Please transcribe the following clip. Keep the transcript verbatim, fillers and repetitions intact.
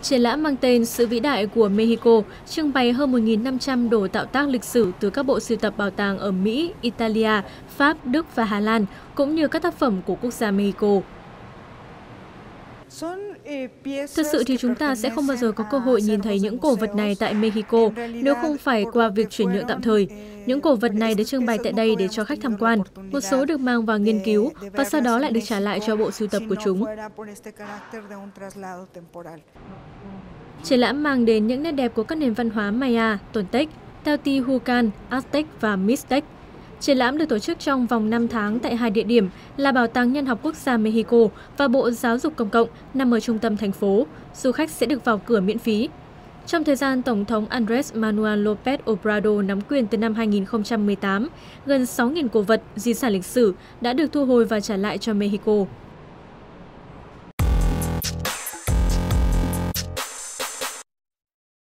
Triển lãm mang tên Sự vĩ đại của Mexico trưng bày hơn một nghìn năm trăm đồ tạo tác lịch sử từ các bộ sưu tập bảo tàng ở Mỹ, Italia, Pháp, Đức và Hà Lan, cũng như các tác phẩm của quốc gia Mexico. Thật sự thì chúng ta sẽ không bao giờ có cơ hội nhìn thấy những cổ vật này tại Mexico nếu không phải qua việc chuyển nhượng tạm thời. Những cổ vật này được trưng bày tại đây để cho khách tham quan. Một số được mang vào nghiên cứu và sau đó lại được trả lại cho bộ sưu tập của chúng. Triển lãm mang đến những nét đẹp của các nền văn hóa Maya, Toltec, Teotihuacan, Aztec và Mixtec. Triển lãm được tổ chức trong vòng năm tháng tại hai địa điểm là Bảo tàng Nhân học Quốc gia Mexico và Bộ Giáo dục Công cộng nằm ở trung tâm thành phố. Du khách sẽ được vào cửa miễn phí. Trong thời gian Tổng thống Andrés Manuel López Obrador nắm quyền từ năm hai nghìn không trăm mười tám, gần sáu nghìn cổ vật, di sản lịch sử đã được thu hồi và trả lại cho Mexico.